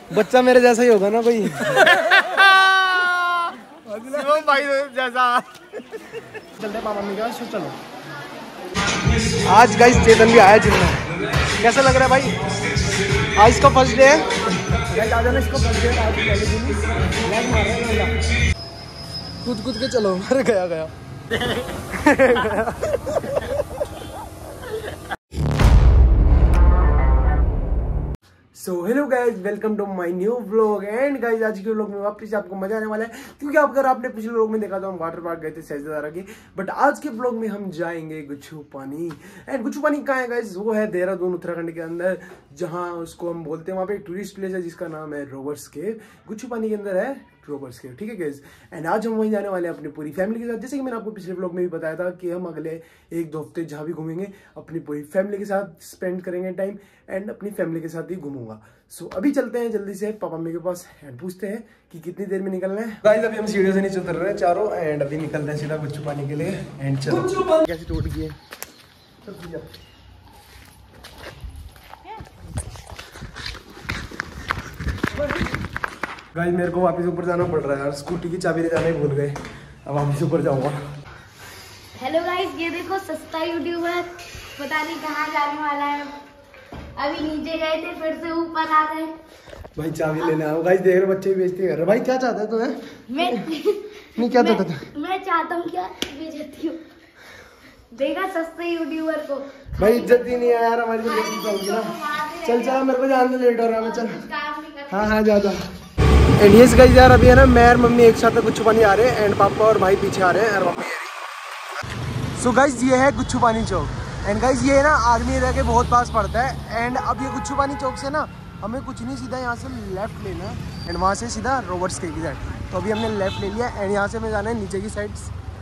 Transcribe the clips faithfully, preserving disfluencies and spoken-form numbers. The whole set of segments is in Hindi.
बच्चा मेरे जैसा ही होगा ना कोई भाई जैसा। चलते पापा मम्मी के पास, चलो। आज गाइस चेतन भी आया जिम में, कैसा लग रहा है भाई? आज इसका फर्स्ट डे है, आज इसका फर्स्ट डे है। आज पहले दिन लैग मार रहा है, कूद कूद के चलो। अरे गया गया so hello guys, welcome to my new vlog. And guys आज के व्लॉग में वापस आपको मजा आने वाला है, क्योंकि आप अगर आपने पिछले व्लॉग में देखा तो हम वाटर पार्क गए थे सहस्त्रधारा की। बट आज के व्लॉग में हम जाएंगे गुच्छू पानी। एंड गुच्छू पानी कहाँ है गाइज? वो है देहरादून उत्तराखंड के अंदर, जहाँ उसको हम बोलते हैं, वहाँ पे एक टूरिस्ट प्लेस है जिसका नाम है रोवर्स केव। गुच्छू पानी के अंदर है रोवर्स केव, ठीक है गाइज। एंड आज हम वहीं जाने वाले हैं अपनी पूरी फैमिली के साथ। जैसे कि मैंने आपको पिछले व्लॉग में भी बताया था कि हम अगले एक दो हफ्ते जहाँ भी घूमेंगे अपनी पूरी फैमिली के साथ स्पेंड करेंगे टाइम, एंड अपनी फैमिली के साथ ही घूमूंगा। सो so, अभी चलते हैं जल्दी से पापा मम्मी के पास एंड पूछते हैं कि कितनी देर में निकलना है। गाइस अभी हम सीढ़ियों से नीचे उतर रहे हैं चारों, एंड अभी निकलते हैं सीधा गुच्छू पानी के लिए। एंड चलो, कैसे टूट गई है। गाइस मेरे को वापस ऊपर जाना पड़ रहा है यार, स्कूटी की चाबी ले जाने भूल गए, अब वापस ऊपर जाऊंगा। हेलो गाइस, ये देखो सस्ता यूट्यूबर पता नहीं कहाँ जाने वाला है। अभी नीचे गए थे, फिर से ऊपर आ गए। भाई चाबी लेने आओ। गाइस देख रहे बच्चे बेइज्जती कर रहे। भाई क्या चाहता है तू? है मैं नहीं क्या चाहता था? मैं चाहता हूँ क्या बेइज्जती हूँ। देखा सस्ते यूट्यूबर को। भाई इज्जत ही नहीं है यार हमारी, तो बेइज्जती होगी ना। चल चल मेरे को जाने लेट हो रहा है, चल। हाँ हाँ जा जा। एंड यस गाइस यार अभी है ना मैं और मम्मी एक साथ गुच्छू पानी आ रहे हैं, एंड पापा और भाई पीछे आ रहे हैं, और मम्मी। सो गाइस ये है गुच्छू पानी चौक। एंड गाइस ये ना आर्मी एरिया के बहुत पास पड़ता है। एंड अब ये गुच्छू पानी चौक से ना हमें कुछ नहीं, सीधा यहाँ से लेफ्ट लेना है, एंड वहाँ से सीधा रोवर्स केव की साइड। तो अभी हमने लेफ्ट ले लिया, एंड यहाँ से हमें जाना है नीचे की साइड।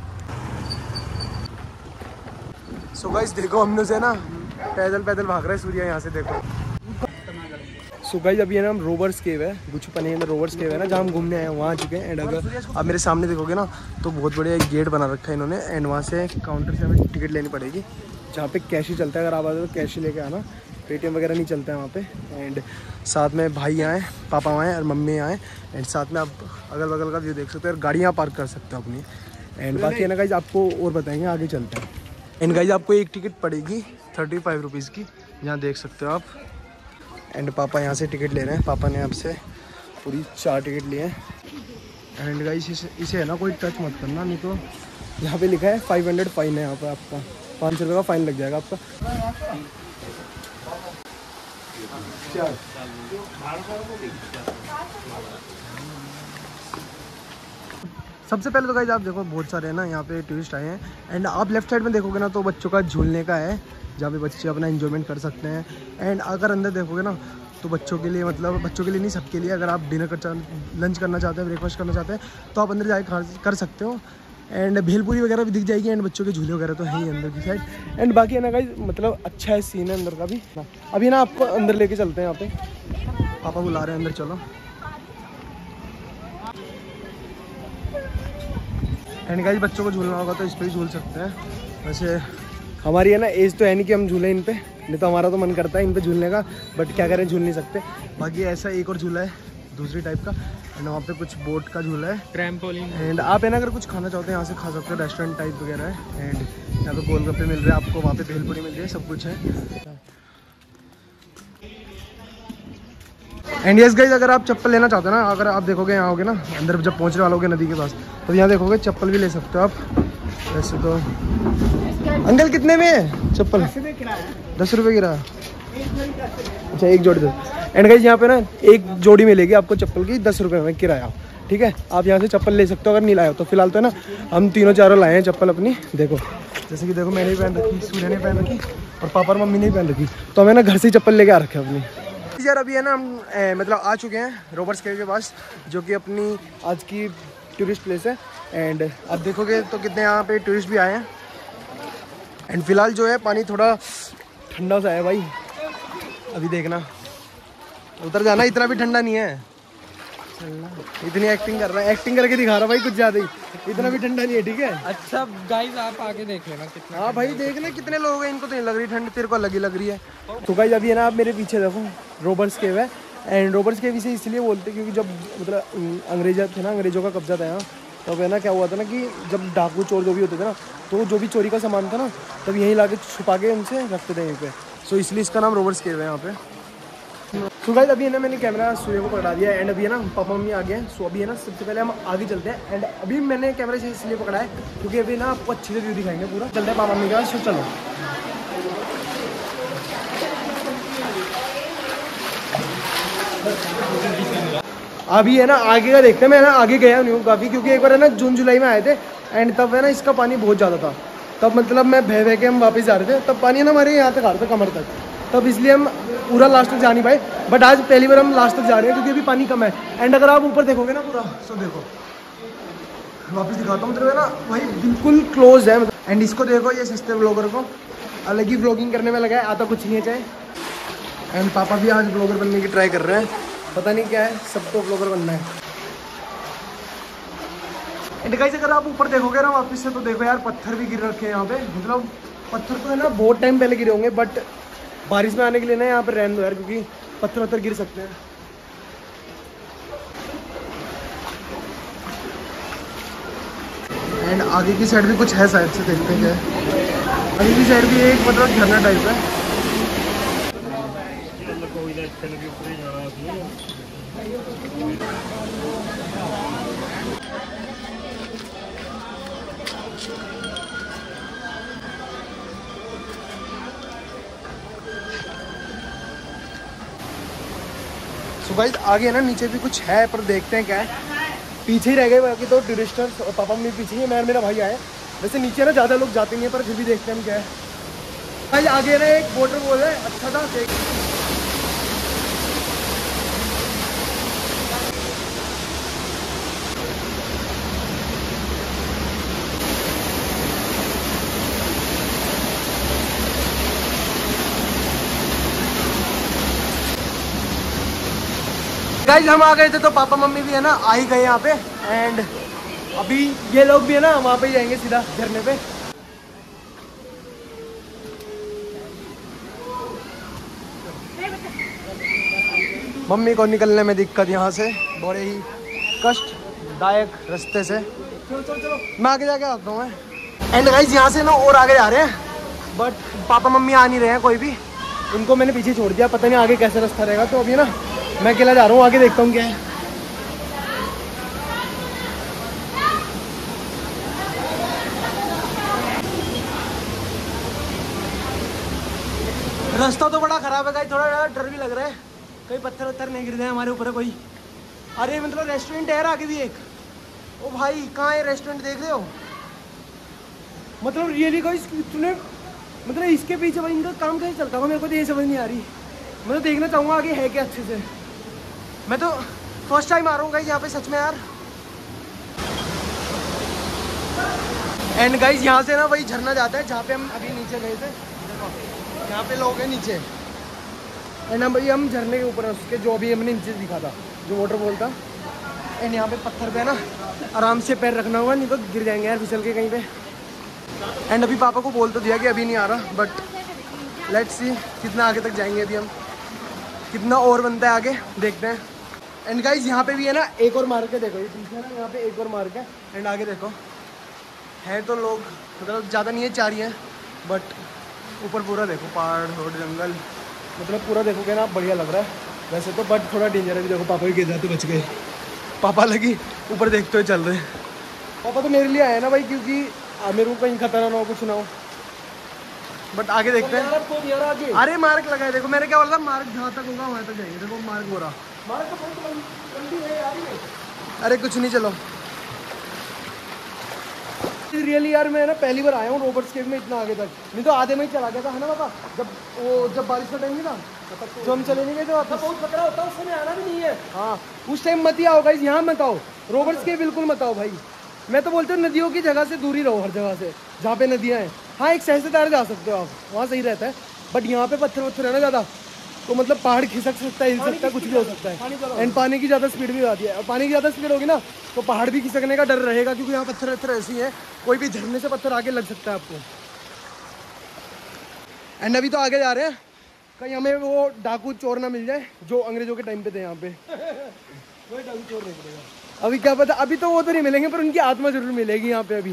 सो गाइस देखो हम लोग से ना पैदल पैदल भाग रहे हैं सूर्य, यहाँ से देखो। सो गाइस अभी है ना हम रोवर्स केव है, गुच्छू पानी के अंदर रोवर्स केव है ना, जहाँ हम घूमने आए हैं वहाँ आ चुके हैं। एंड अगर आप मेरे सामने देखोगे ना तो बहुत बढ़िया एक गेट बना रखा है इन्होंने, एंड वहाँ से काउंटर से हमें टिकट लेनी पड़ेगी, जहाँ पे कैश ही चलता है। अगर आप आते तो कैश ही लेके आना, पेटीएम वगैरह नहीं चलता है वहाँ पे। एंड साथ में भाई आए, पापा आए और मम्मी आए, एंड साथ में आप अगल बगल का व्यू देख सकते हो और गाड़ियाँ पार्क कर सकते हो अपनी। एंड बाकी है ना गाइज आपको और बताएंगे, आगे चलते हैं। एंड गाइज आपको एक टिकट पड़ेगी थर्टी फाइव रुपीज़ की, यहाँ देख सकते हो आप। एंड पापा यहाँ से टिकट ले रहे हैं, पापा ने आपसे पूरी चार टिकट लिए हैं। एंड गाइस इसे इसे है ना कोई टच मत करना, नहीं तो यहाँ पे लिखा है फाइव हंड्रेड फाइन है यहाँ पे आपका, पाँच सौ रुपये का फाइन लग जाएगा आपका। सबसे पहले तो गाइस आप देखो बहुत सारे है ना यहाँ पे टूरिस्ट आए हैं। एंड आप लेफ्ट साइड में देखोगे ना तो बच्चों का झूलने का है, जहाँ पे बच्चे अपना एंजॉयमेंट कर सकते हैं। एंड अगर अंदर देखोगे ना तो बच्चों के लिए, मतलब बच्चों के लिए नहीं सबके लिए, अगर आप डिनर कर लंच करना चाहते हैं, ब्रेकफास्ट करना चाहते हैं तो आप अंदर जाके कर सकते हो। एंड भेलपूरी वगैरह भी दिख जाएगी, एंड बच्चों के झूले वगैरह तो है ही अंदर की साइड। एंड बाकी है ना गाइस मतलब अच्छा है सीन है अंदर का भी। अभी ना आपको अंदर लेके चलते हैं, यहाँ पे पापा बुला रहे हैं अंदर, चलो। एंड गाइस बच्चों को झूलना होगा तो इस पर ही झूल सकते हैं। वैसे हमारी है ना एज तो है नहीं कि हम झूलें इन पे, नहीं तो हमारा तो मन करता है इन पे झूलने का, बट क्या करें झूल नहीं सकते। बाकी ऐसा एक और झूला है दूसरी टाइप का, एंड वहाँ पे कुछ बोट का झूला है, ट्रैम्पोलिन। एंड आप है ना अगर कुछ खाना चाहते हैं यहाँ से खा सकते हो, रेस्टोरेंट टाइप वगैरह है। एंड यहाँ पे गोलगप्पे मिल रहे हैं आपको, वहाँ पे भेलपूरी मिल रही है, सब कुछ है। एंड यस गाइस अगर आप चप्पल लेना चाहते हो ना, अगर आप देखोगे यहाँ होगे ना अंदर जब पहुँचने वाले होगे नदी के पास, तो यहाँ देखोगे चप्पल भी ले सकते हो आप। वैसे तो अंकल कितने में है चप्पल? दस रुपये की रहा। अच्छा एक जोड़ी दो। एंड गाइस यहाँ पे ना एक जोड़ी मिलेगी आपको चप्पल की दस रुपये में किराया, ठीक है। आप यहाँ से चप्पल ले सकते हो अगर नहीं लाए हो तो। फिलहाल तो है ना हम तीनों चारों लाए हैं चप्पल अपनी, देखो जैसे कि देखो मैंने भी पहन रखी, सूर्य ने पहन रखी, और पापा और मम्मी ने पहन रखी, तो हमें ना घर से चप्पल लेके आ रखे अपनी। यार अभी है ना हम ए, मतलब आ चुके हैं रोवर्स केव के पास, जो कि अपनी आज की टूरिस्ट प्लेस है। एंड आप देखोगे तो कितने यहाँ पे टूरिस्ट भी आए हैं। एंड फिलहाल जो है पानी थोड़ा ठंडा सा है भाई, अभी देखना उधर जाना, इतना भी ठंडा नहीं है। इतनी एक्टिंग कर रहा है, एक्टिंग करके दिखा रहा भाई कुछ ज्यादा ही, इतना भी ठंडा नहीं है, ठीक है। अच्छा गाइस आप आगे देख लेना कितना। हाँ भाई देख ले कितने लोग हैं, इनको तो नहीं लग रही ठंड, तेरे को लगी लग रही है। तो गाइस अभी है ना आप मेरे पीछे देखो रोवर्स केव है। एंड रॉबर्ट्स केव इसे इसलिए बोलते क्योंकि जब मतलब अंग्रेज थे ना, अंग्रेजों का कब्जा था यहाँ, तब है ना क्या हुआ था ना कि जब डाकू चोर जो भी होते थे ना, तो जो भी चोरी का सामान था ना, तब यहीं ला के छुपा के उनसे रखते थे यहीं पे। सो इसलिए इसका नाम रॉबर्ट्स केव है यहाँ पे। सो गाइस अभी है ना मैंने कैमरा सूर्य को पकड़ा दिया एंड अभी है ना पापा मम्मी आ गए हैं। सो अभी है ना सबसे पहले हम आगे चलते हैं एंड अभी मैंने कैमरा से इसलिए पकड़ा है क्योंकि अभी ना आपको अच्छे से व्यू दिखाएंगे पूरा। चलते हैं पापा मम्मी के पास। सो चलो अभी है ना आगे का देखते हैं। मैं ना आगे गया नहीं हूँ काफ़ी, क्योंकि एक बार है ना जून जुलाई में आए थे एंड तब है ना इसका पानी बहुत ज़्यादा था। तब मतलब मैं बह बह के हम वापस जा रहे थे, तब पानी है ना हमारे यहाँ तक आ रहा था कमर तक, तब इसलिए हम पूरा लास्ट तक जा नहीं पाए। बट आज पहली बार हम लास्ट तक जा रहे हैं क्योंकि अभी पानी कम है। एंड अगर आप ऊपर देखोगे ना पूरा, सो देखो वापस दिखाता हूँ, मतलब है ना वही बिल्कुल क्लोज है। एंड इसको देखो, ये सस्ते ब्लॉगर को अलग ही ब्लॉगिंग करने में लगा है, आता कुछ नहीं है चाहे। एंड पापा भी आज ब्लॉगर बनने की ट्राई कर रहे हैं, पता नहीं क्या है, सबको ब्लॉगर बनना है। एंड गाइस अगर आप ऊपर देखोगे ना वापस से, तो देखो यार पत्थर भी गिर रखे हैं यहाँ पे। मतलब पत्थर तो है ना बहुत टाइम पहले गिरे होंगे, बट बारिश में आने के लिए ना यहाँ पे रहने दो यार, क्योंकि पत्थर वत्थर गिर सकते हैं। एंड आगे की साइड भी कुछ है शायद से, देखते हैं क्या है। आगे की साइड भी एक मतलब झरना टाइप है। सो गाइस आगे ना नीचे भी कुछ है, पर देखते हैं क्या है। पीछे ही रह गए बाकी तो टूरिस्टर्स, और पापा मम्मी पीछे ही, मैं मेरा भाई आए। वैसे नीचे ना ज़्यादा लोग जाते नहीं है, पर फिर भी देखते हैं हम क्या है। भाई आगे ना एक वाटरफॉल है, अच्छा था देख। गाइस हम आ गए थे तो पापा मम्मी भी है ना आ ही गए यहाँ पे। एंड अभी ये लोग भी है ना वहाँ पे ही जाएंगे सीधा झरने पे। मम्मी को निकलने में दिक्कत यहाँ से, बड़े ही कष्टदायक रास्ते से। चलो चलो चलो मैं आगे जाके आता हूँ मैं। एंड गाइस यहाँ से ना और आगे जा रहे हैं, बट पापा मम्मी आ नहीं रहे हैं कोई भी, उनको मैंने पीछे छोड़ दिया। पता नहीं आगे कैसे रास्ता रहेगा, तो अभी ना मैं अकेला जा रहा हूँ, आगे देखता हूँ क्या है। रास्ता तो बड़ा खराब है गाइस, थोड़ा डर भी लग रहा है कहीं पत्थर वत्थर नहीं गिर जाए हमारे ऊपर कोई। अरे मतलब रेस्टोरेंट है यार आगे भी एक। ओ भाई कहाँ है रेस्टोरेंट, देख रहे हो? मतलब रियली गाइस तूने मतलब इसके पीछे भाई इनका काम कैसे चलता होगा, मेरे को तो ये समझ नहीं आ रही। मतलब देखना चाहूँगा आगे है क्या अच्छे से। मैं तो फर्स्ट टाइम आ रहा हूँ गाइस यहाँ पे सच में यार। एंड गाइस यहाँ से ना वही झरना जाता है जहाँ पे हम अभी नीचे गए थे। यहाँ पे लोग हैं नीचे, एंड हम भाई हम झरने के ऊपर है उसके, जो अभी हमने नीचे दिखा था जो वाटरफॉल था। एंड यहाँ पे पत्थर पे ना आराम से पैर रखना होगा, नहीं तो गिर जाएंगे यार फिसल के कहीं पे। एंड अभी पापा को बोल तो दिया कि अभी नहीं आ रहा, बट लेट्स सी कितना आगे तक जाएंगे अभी हम, कितना और बनता है आगे देखते हैं। एंड गाइस यहाँ पे भी है ना एक और मार्ग है, देखो ये पीछे ना यहाँ पे एक और मार्ग है। एंड आगे देखो है तो लोग मतलब ज़्यादा नहीं है, चार ही हैं, बट ऊपर पूरा देखो पहाड़ रोड जंगल, मतलब पूरा देखोगे ना बढ़िया लग रहा है वैसे तो, बट थोड़ा डेंजर है भी। देखो पापा भी गिर जाते बच गए, पापा लगी ऊपर देखते हुए चल रहे हैं। पापा तो मेरे लिए आए ना भाई, क्योंकि मेरे को कहीं खतरा ना हो कुछ ना हो, बट आगे देखते हैं। अरे मार्ग लगा है देखो, मैंने क्या बोला था, मार्ग जहाँ तक होगा वहाँ तक जाएंगे। देखो मार्ग हो रहा, मार्ग तो बहुत लंबी है यार ये। अरे कुछ नहीं चलो। रियली यार मैं ना पहली बार आया हूँ रॉबर्ट्स केव में इतना आगे तक, नहीं तो आधे में ही चला गया था है ना पापा, जब वो जब बारिश का टाइम नहीं था जो हम चले नहीं गए थे वापस। बहुत खतरा होता है, उस समय आना भी नहीं है। हाँ उस टाइम मत ही आओ गाइस, यहाँ मत आओ, रॉबर्ट्स केव बिल्कुल मत आओ भाई। मैं तो बोलता हूँ नदियों की जगह से दूर ही रहो, हर जगह से जहाँ पे नदियाँ हैं। हाँ एक सहसे तार जा सकते हो आप, वहाँ सही रहता है, बट यहाँ पे पत्थर वत्थर है ना ज़्यादा, तो मतलब पहाड़ खिसक सकता है, हिल सकता है, कुछ भी हो सकता है। एंड पानी की ज़्यादा स्पीड भी आती है, और पानी की ज़्यादा स्पीड होगी ना तो पहाड़ भी खिसकने का डर रहेगा, क्योंकि यहाँ पत्थर वत्थर ऐसी है, कोई भी झरने से पत्थर आगे लग सकता है आपको। एंड अभी तो आगे जा रहे हैं, कहीं हमें वो डाकू चोर ना मिल जाए जो अंग्रेजों के टाइम पे थे यहाँ पे। वही डाकू चोर नहीं मिलेगा अभी, क्या पता, अभी तो वो तो नहीं मिलेंगे पर उनकी आत्मा जरूर मिलेगी यहाँ पे अभी।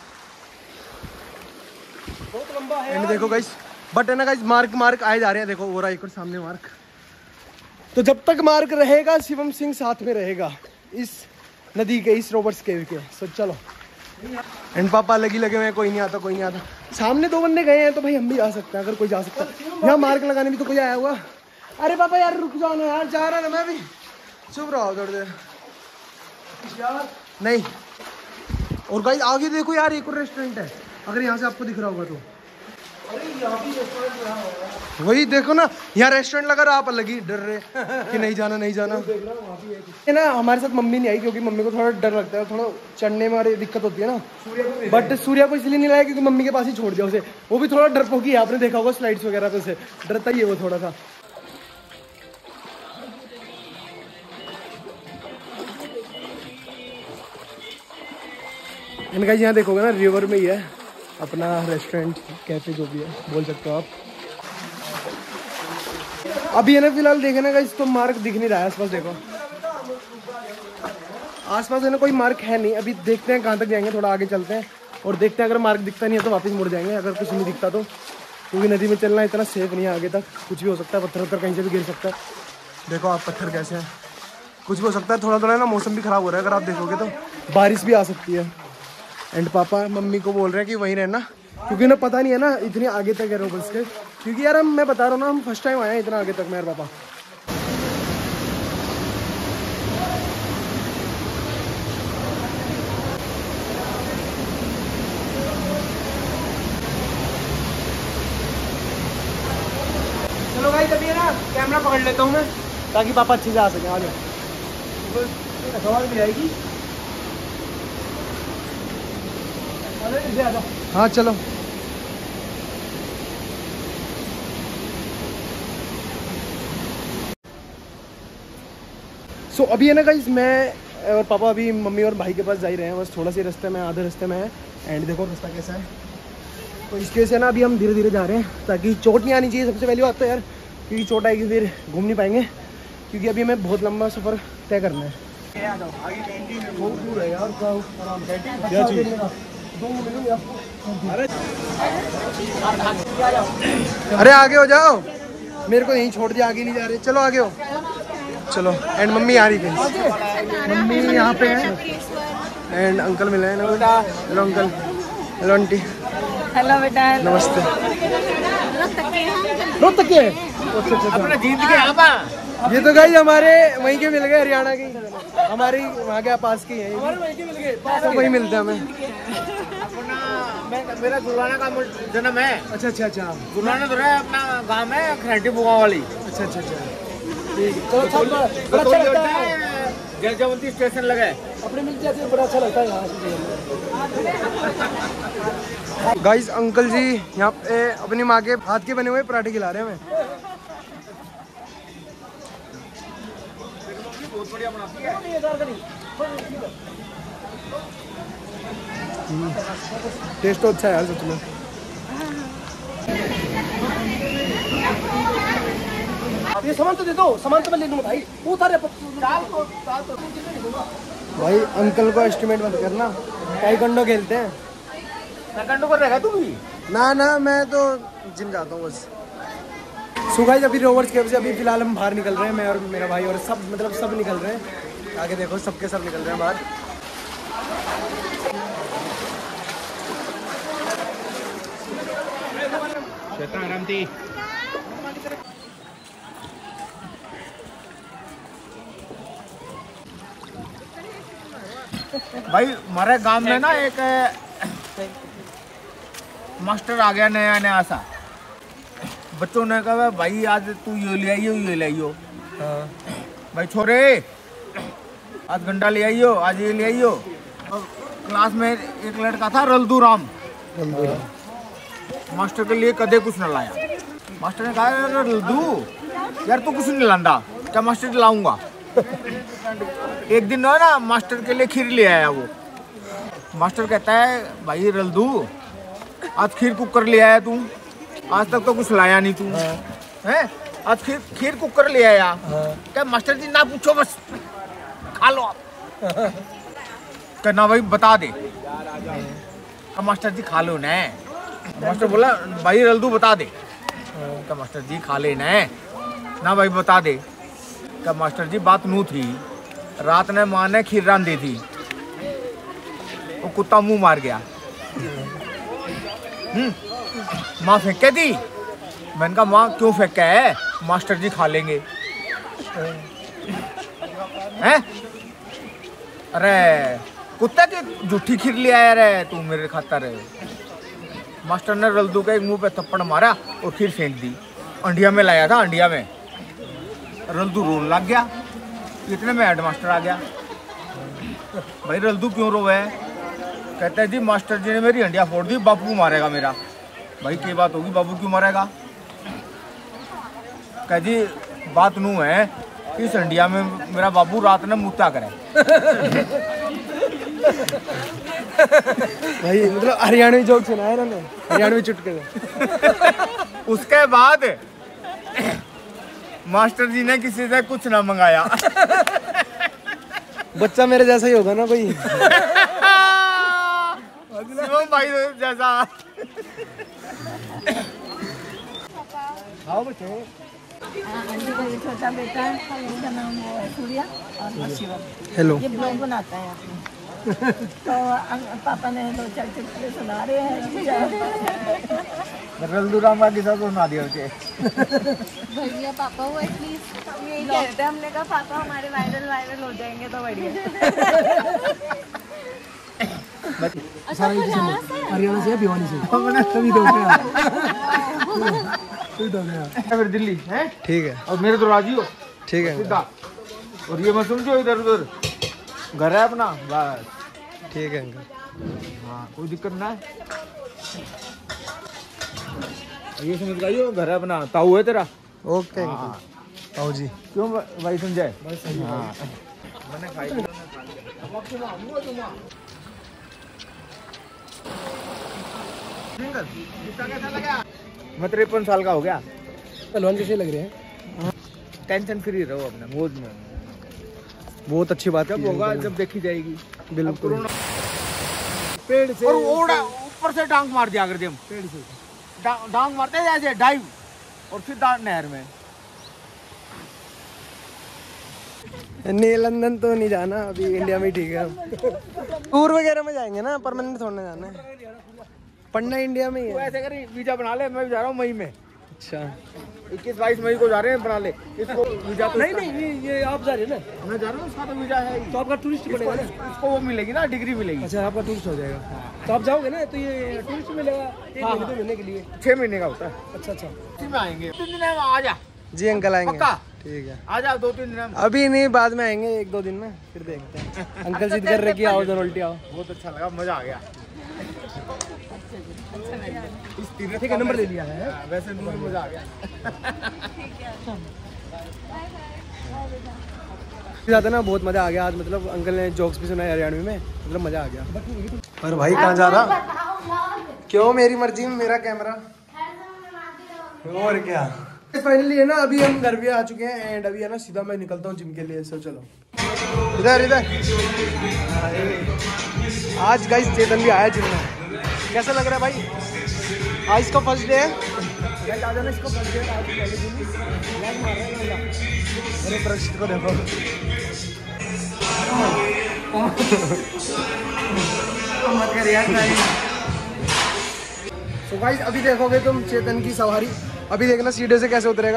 बहुत लंबा है एंड देखो गाइस, बट है ना गाइस, मार्क मार्क आए जा रहे हैं। देखो वो रहा एक और सामने मार्क। तो जब तक मार्क रहेगा शिवम सिंह साथ में रहेगा इस नदी के, इस रोबर्ट्स केव के। सो चलो। एंड पापा लगी लगे हुए हैं, कोई नहीं आता कोई नहीं आता। सामने दो बंदे गए हैं तो भाई हम भी जा सकते हैं अगर कोई जा सकता है। यहाँ मार्क लगाने भी तो कोई आया हुआ। अरे पापा यार रुक जाओ ना यार, जा रहा ना मैं भी। चुप रहो थोड़ी देर यार। नहीं, और गाइस आगे देखो यार, एक और रेस्टोरेंट है अगर यहाँ से आपको दिख रहा होगा तो। अरे यहाँ भी रेस्टोरेंट, वही देखो ना, यहाँ रेस्टोरेंट लगा रहा, आप अलग ही डर रहे कि नहीं जाना नहीं जाना। है ना, हमारे साथ मम्मी नहीं आई क्योंकि मम्मी को थोड़ा डर लगता है, थोड़ा चढ़ने में हमारी दिक्कत होती है ना। बट सूर्या को इसलिए नहीं लाया क्योंकि मम्मी के पास ही छोड़ दिया उसे। वो भी थोड़ा डरपोकी है, आपने देखा होगा स्लाइड्स वगैरह पे से डरता ही है वो थोड़ा सा। इनका यहाँ देखोगे ना, रिवर में ही है अपना रेस्टोरेंट कैफे जो भी है बोल सकते हो आप। अभी है ना फिलहाल देखे ना गाइस, तो मार्क दिख नहीं रहा है आसपास। देखो आसपास है ना कोई मार्क है नहीं। अभी देखते हैं कहाँ तक जाएंगे, थोड़ा आगे चलते हैं और देखते हैं। अगर मार्क दिखता नहीं है तो वापस मुड़ जाएंगे, अगर कुछ नहीं दिखता तो। क्योंकि नदी में चलना इतना सेफ नहीं है, आगे तक कुछ भी हो सकता है, पत्थर वत्थर कहीं से भी गिर सकता है। देखो आप पत्थर कैसे हैं, कुछ भी हो सकता है। थोड़ा थोड़ा ना मौसम भी खराब हो रहा है, अगर आप देखोगे तो बारिश भी आ सकती है। एंड पापा मम्मी को बोल रहे हैं कि वहीं रहना, क्योंकि ना पता नहीं है ना इतनी आगे तक है रोबर्ट्स के। क्योंकि यार हम, मैं बता रहा हूँ ना, हम फर्स्ट टाइम आए हैं इतना आगे तक मेरे पापा। चलो भाई तभी है ना कैमरा पकड़ लेता हूँ मैं, ताकि पापा अच्छे से आ सके। आगे सवाल भी आएगी। हाँ चलो। सो so, अभी है ना गाइस, मैं और पापा अभी मम्मी और भाई के पास जा ही रहे हैं। बस थोड़ा सी रास्ते में, आधे रास्ते में है। एंड देखो रास्ता कैसा है। तो इसकी वजह से ना अभी हम धीरे धीरे जा रहे हैं, ताकि चोट नहीं आनी चाहिए सबसे पहली बात तो यार। क्योंकि चोट आएगी फिर घूम नहीं पाएंगे, क्योंकि अभी हमें बहुत लंबा सफ़र तय करना है। बहुत दूर है यार, क्या चीज़। अरे आगे हो जाओ, मेरे को यहीं छोड़ दिया, आगे नहीं जा रहे। चलो आगे हो, चलो। एंड मम्मी आ रही है, मम्मी यहाँ पे है। एंड अंकल मिले हैं ना। Hello uncle, hello aunty. Hello बेटा, नमस्ते। रोज तक के अपना जीत के आप। ये तो गाइस हमारे वहीं के मिल गए, हरियाणा के हमारे वहाँ के पास के हैं, तो वही मिलते हैं हमें। अपना मेरा गुरुवाना का जन्म है। अच्छा अच्छा अच्छा, गुरुवाना तो है अपना गांव है खरेटी बुआ वाली। अच्छा अच्छा अच्छा, ठीक है। चलो सब बड़ा अच्छा लगता है। जल जयवंती स्टेशन लगे अपने मिलते हैं, बड़ा अच्छा लगता है यहाँ से। गाइस अंकल जी यहाँ पे अपनी माँ के हाथ के बने हुए पराठे खिला रहे हैं हमें। बहुत बढ़िया बनाती है। टेस्ट तो अच्छा है यार सच में। ये सामान तो दे दो, सामान तो मैं ले लूंगा भाई। वो सारे भाई अंकल को एस्टिमेट मत करना, टाइकोंडो खेलते हैं। टाइकोंडो कर रहेगा तू भी? ना ना, मैं तो जिम जाता हूँ बस। सो गाइस अभी रोबर्ट्स केव से अभी फिलहाल हम बाहर निकल रहे हैं, मैं और मेरा भाई, और सब मतलब सब निकल रहे हैं। आगे देखो सबके सब निकल रहे हैं बाहर। भाई हमारे गांव में ना एक मास्टर आ गया नया नया सा। बच्चों ने कहा भाई आज तू ये ले आइयो ये ले आइयो। हाँ। भाई छोरे आज गंडा ले आइयो, आज ये ले आइयो। और क्लास में एक लड़का था रल्दू राम, मास्टर के लिए कदे कुछ न लाया। मास्टर ने कहा रल्दू यार तू कुछ नहीं लांदा, क्या मास्टर लाऊंगा। एक दिन ना ना मास्टर के लिए खीर ले आया वो। मास्टर कहता है भाई रल्दू आज खीर कुकर ले आया तू, आज तक तो कुछ लाया नहीं तू। हैं आज खीर खीर कुकर ले आया। क्या मास्टर जी ना पूछो बस खा लो आप। क्या ना भाई बता दे। क्या मास्टर जी खा लो ना। मास्टर बोला भाई रल्दू बता दे। क्या मास्टर जी खा ले ना ना भाई बता दे। क्या मास्टर जी बात नू थी रात ने माँ ने खीर रान दी थी वो कुत्ता मुंह मार गया। हम्म माँ फेंके दी। मैंने कहा माँ क्यों फेंका है मास्टर जी खा लेंगे। हैं अरे कुत्ता की जूठी खीर ले आया रे तू मेरे खातर। मास्टर ने रल्दू के मुंह पे थप्पड़ मारा और खीर फेंक दी। अंडिया में लाया था अंडिया में। रल्दू रोने लग गया। इतने में हेडमास्टर आ गया। भाई रल्दू क्यों रोवे है। कहते हैं जी मास्टर जी ने मेरी अंडिया फोड़ दी बापू मारेगा मेरा। भाई क्या बात होगी बाबू क्यों मारेगा। कह जी बात नू है कि इस अंडिया में मेरा बाबू रात ने मुत्ता करे। भाई मतलब हरियाणवी जोक सुना है इन्होंने हरियाणवी चुटकुले। उसके बाद मास्टर जी ने किसी से कुछ ना मंगाया। बच्चा मेरे जैसा ही होगा ना कोई। शिवम भाई जैसा। आओ बच्चे। आंटी का ये छोटा बेटा है इसका नाम वो है सूर्या और शिवम। हेलो। ये ब्लॉग बनाता है अपने। तो पापा ने दो चार चुटकुले सुना रहे हैं। रल्दू रामा के साथ सुना दिया उसे। भैया पापा वो एटलीस्ट यही कहते हैं हमने कहा पापा हमारे वायरल वायरल हो जाएंगे तो बढ़िया। हरियाणा से भिवानी से तभी तो गया। फिर दिल्ली है ठीक है और मेरे तो राजी हो ठीक है सीधा। और ये मत समझो इधर उधर घर है अपना बस। ठीक है अंकल। हाँ कोई दिक्कत ना है। ये समझ गई घर है अपना ताऊ है तेरा। ओके अंकल ताऊ जी। क्यों भाई संजय। हाँ मैं तिरपन साल का हो गया। पहलवान कैसे लग रहे हैं। टेंशन फ्री रहो अपने मौज में। बहुत अच्छी बात जब होगा जब देखी जाएगी। बिल्कुल। पेड़ से और ओड़ा ऊपर से डांग मार दिया कर हम। पेड़ से डा, डांग मारते हैं जैसे डाइव और सीधा नहर में। नहीं लंदन तो नहीं जाना अभी इंडिया में ठीक है। टूर वगैरह में जाएंगे ना परमानेंट थोड़ा जाना है। पढ़ना इंडिया में ही है। ऐसे कर वीजा बना ले। मैं भी जा रहा हूँ मई में। अच्छा इक्कीस बाईस मई को जा रहे हैं बना ले इसको वीजा। तो नहीं नहीं ये, ये आप जा रहे हैं ना। मैं जा रहा हूँ उसका तो वीजा है ही। तो आपका टूरिस्ट बनेगा ना। इसको वो मिलेगी ना डिग्री मिलेगी। अच्छा आपका टूरिस्ट हो जाएगा। तो आप जाओगे ना तो ये टूरिस्ट मिलेगा एक महीने दो महीने के लिए। छह महीने का होता है। अच्छा अच्छा इसी में आएंगे तीन दिन में आ जा। जी अंकल आएंगे पक्का? ठीक है आ जा दो तीन दिन में। अभी नहीं बाद में आएंगे एक दो दिन में फिर देखते हैं। अंकल जिद कर रहे कि आओ जरा उल्टी आओ। बहुत अच्छा लगा मजा आ गया। इस ठीक है नंबर ले लिया है। वैसे मजा आ गया। जाते ना बहुत मजा आ गया आज। मतलब अंकल ने जोक्स भी सुनाए हरियाणवी में मतलब मजा आ गया। पर भाई कहाँ जा रहा। क्यों मेरी मर्जी में मेरा कैमरा। और क्या फाइनली है ना अभी हम घर भी आ चुके हैं एंड अभी है ना सीधा मैं निकलता हूँ जिम के लिए। सो चलो इधर इधर। आज गाइस चेतन भी आया जिम में। कैसा लग रहा है भाई। आज इसका फर्स्ट डे है। आज ना इसको फर्स्ट डे है। आज पहले दिन ही लैग मार रहा है। अरे प्रशित को देखो। मत कर यार नहीं। तो गाइस अभी देखोगे तुम चेतन की सवारी। अभी देखना सीढ़ी से कैसे उतरेगा।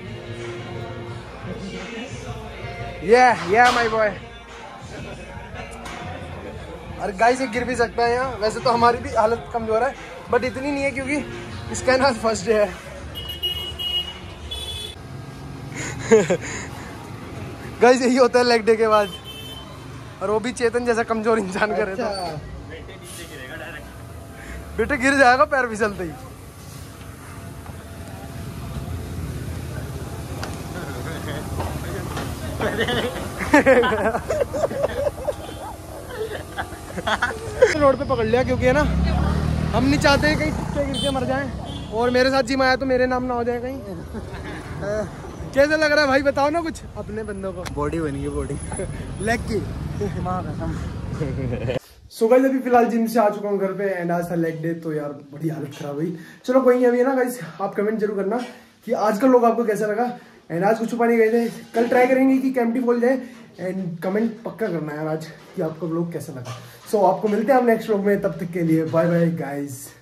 ये ये माय बॉय। अरे गाइस ये गिर भी सकता है यहाँ। वैसे तो हमारी भी हालत कमजोर है बट इतनी नहीं है क्योंकि इसका ना फर्स्ट डे है। गाइस यही होता है लेग डे के बाद। और वो भी चेतन जैसा कमजोर इंसान करे तो बेटे गिर जाएगा पैर फिसलते ही। रोड पे पकड़ लिया क्योंकि है ना हम नहीं चाहते कहीं गिर के मर जाएं। और मेरे साथ जिम आया तो मेरे नाम ना हो जाए कहीं। कैसा लग रहा है भाई, बताओ ना कुछ अपने बंदों को। बॉडी बनी है बॉडी लेग की। सो गाइस अभी फिलहाल जिम से आ चुका हूँ घर पे एंड आज था लेग डे, तो यार बड़ी हालत खराब हुई। चलो कोई नहीं, अभी है ना गाइस, आप कमेंट जरूर करना कि आज का लोग आपको कैसा लगा। एंड आज कुछ छुपा नहीं गए थे, कल ट्राई करेंगे कि कैंपटी खोल जाए। एंड कमेंट पक्का करना यार आज कि आपको व्लॉग कैसा लगा। सो so, आपको मिलते हैं हम नेक्स्ट व्लॉग में, तब तक के लिए बाय बाय गाइस।